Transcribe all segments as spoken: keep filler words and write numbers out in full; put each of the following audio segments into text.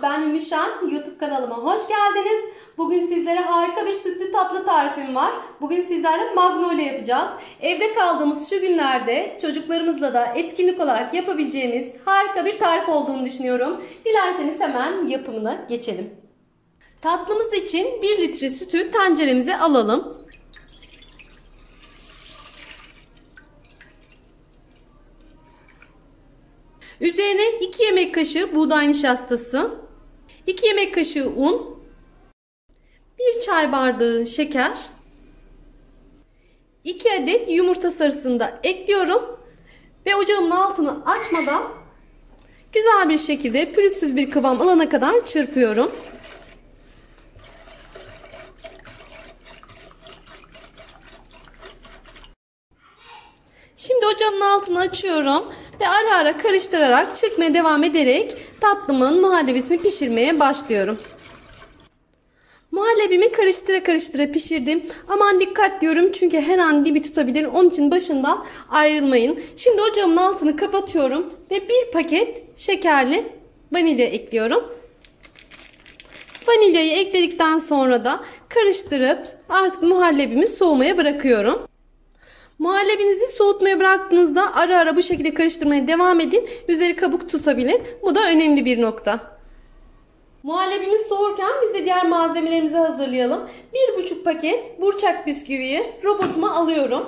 ben Ümüşen. YouTube kanalıma hoş geldiniz. Bugün sizlere harika bir sütlü tatlı tarifim var. Bugün sizlerle magnolia yapacağız. Evde kaldığımız şu günlerde çocuklarımızla da etkinlik olarak yapabileceğimiz harika bir tarif olduğunu düşünüyorum. Dilerseniz hemen yapımına geçelim. Tatlımız için bir litre sütü tenceremize alalım. Üzerine iki yemek kaşığı buğday nişastası, iki yemek kaşığı un, bir çay bardağı şeker, iki adet yumurta sarısını da ekliyorum ve ocağımın altını açmadan güzel bir şekilde pürüzsüz bir kıvam alana kadar çırpıyorum. Şimdi ocağımın altını açıyorum ve ara ara karıştırarak çırpmaya devam ederek tatlımın muhallebisini pişirmeye başlıyorum. Muhallebimi karıştıra karıştıra pişirdim. Aman dikkat diyorum çünkü her an dibi tutabilir. Onun için başından ayrılmayın. Şimdi ocağımın altını kapatıyorum ve bir paket şekerli vanilya ekliyorum. Vanilyayı ekledikten sonra da karıştırıp artık muhallebimi soğumaya bırakıyorum. Muhallebinizi soğutmaya bıraktığınızda ara ara bu şekilde karıştırmaya devam edin. Üzeri kabuk tutabilir. Bu da önemli bir nokta. Muhallebimiz soğurken biz de diğer malzemelerimizi hazırlayalım. bir buçuk paket burçak bisküviyi robotuma alıyorum.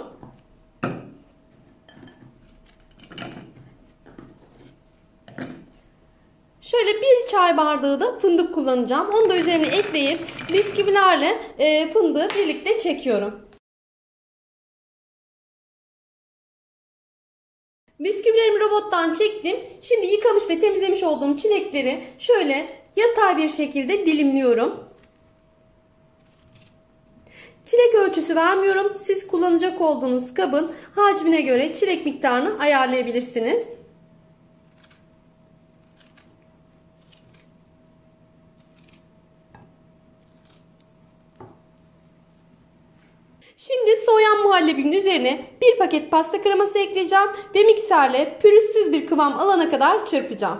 Şöyle bir çay bardağı da fındık kullanacağım. Onu da üzerine ekleyip bisküvilerle e, fındığı birlikte çekiyorum. Bisküvilerimi robottan çektim. Şimdi yıkamış ve temizlemiş olduğum çilekleri şöyle yatay bir şekilde dilimliyorum. Çilek ölçüsü vermiyorum. Siz kullanacak olduğunuz kabın hacmine göre çilek miktarını ayarlayabilirsiniz. Şimdi soğuyan muhallebimin üzerine bir paket pasta kreması ekleyeceğim ve mikserle pürüzsüz bir kıvam alana kadar çırpacağım.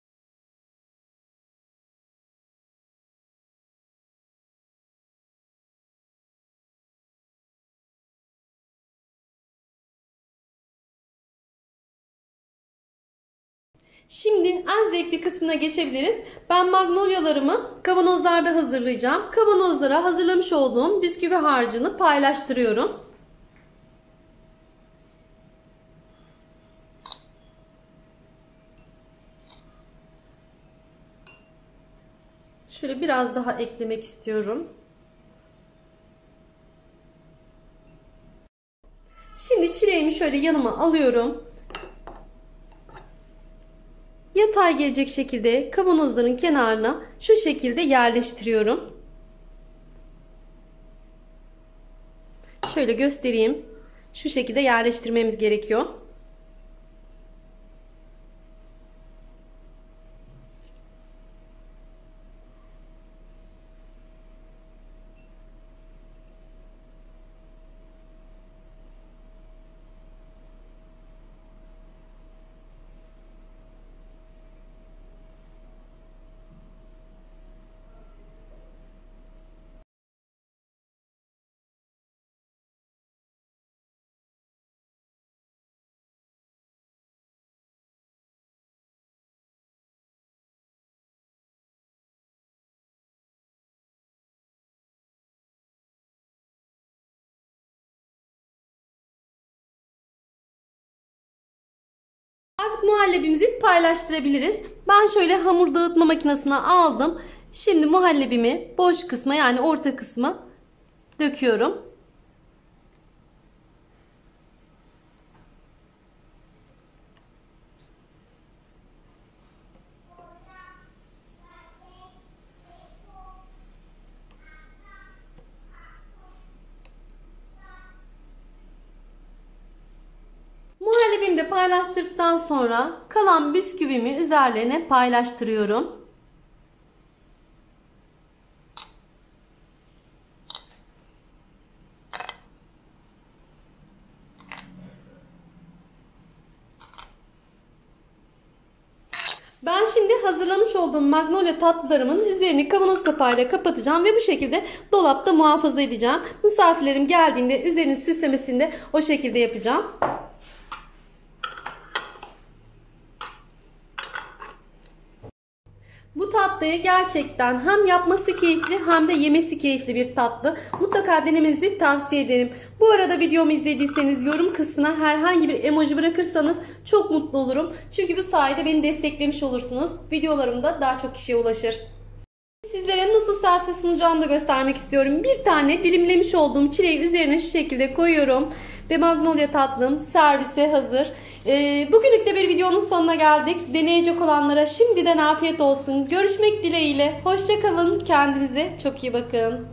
Şimdi en zevkli kısmına geçebiliriz. Ben magnolyalarımı kavanozlarda hazırlayacağım. Kavanozlara hazırlamış olduğum bisküvi harcını paylaştırıyorum. Şöyle biraz daha eklemek istiyorum. Şimdi çileğimi şöyle yanıma alıyorum. Yatay gelecek şekilde kavanozların kenarına şu şekilde yerleştiriyorum. Şöyle göstereyim. Şu şekilde yerleştirmemiz gerekiyor. Artık muhallebimizi paylaştırabiliriz. Ben şöyle hamur dağıtma makinesine aldım. Şimdi muhallebimi boş kısma yani orta kısma döküyorum. Muhallebimi de paylaştırdıktan sonra kalan bisküvimi üzerlerine paylaştırıyorum. hazırlamış olduğum Magnolia tatlılarımın üzerini kavanoz kapağıyla kapatacağım ve bu şekilde dolapta muhafaza edeceğim. Misafirlerim geldiğinde üzerinin süslemesini de o şekilde yapacağım. Bu tatlıyı gerçekten hem yapması keyifli hem de yemesi keyifli bir tatlı. Mutlaka denemenizi tavsiye ederim. Bu arada videomu izlediyseniz yorum kısmına herhangi bir emoji bırakırsanız çok mutlu olurum. Çünkü bu sayede beni desteklemiş olursunuz. Videolarım da daha çok kişiye ulaşır. Sizlere nasıl servise sunacağımı da göstermek istiyorum. Bir tane dilimlemiş olduğum çileği üzerine şu şekilde koyuyorum. Ve Magnolia tatlım servise hazır. Ee, bugünlük de bir videonun sonuna geldik. Deneyecek olanlara şimdiden afiyet olsun. Görüşmek dileğiyle. Hoşça kalın. Kendinize çok iyi bakın.